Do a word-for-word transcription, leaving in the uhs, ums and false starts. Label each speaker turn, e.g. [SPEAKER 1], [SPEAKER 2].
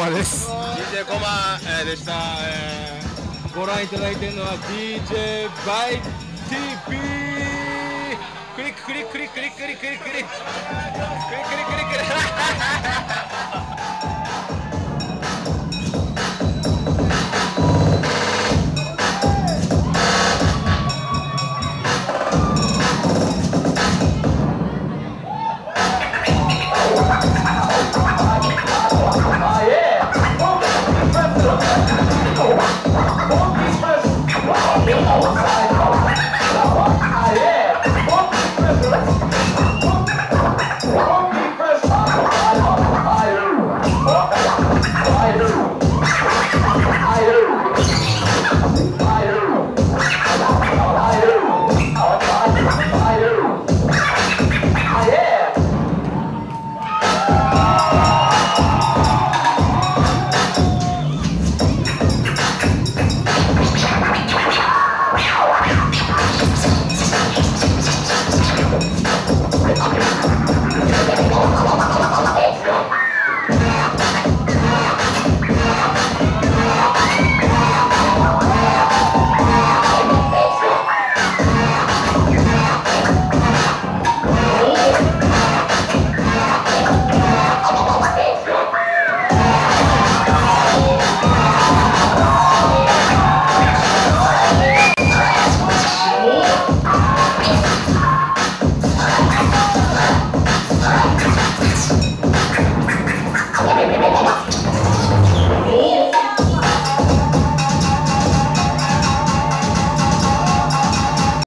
[SPEAKER 1] マです。
[SPEAKER 2] ディージェー コマ、えー、でした、えー、ご覧いただいているのは ディージェー バイ ティーピー クリッククリッククリッククリッククリッククリッククリッククリッククリッククリッククリック
[SPEAKER 3] Oh,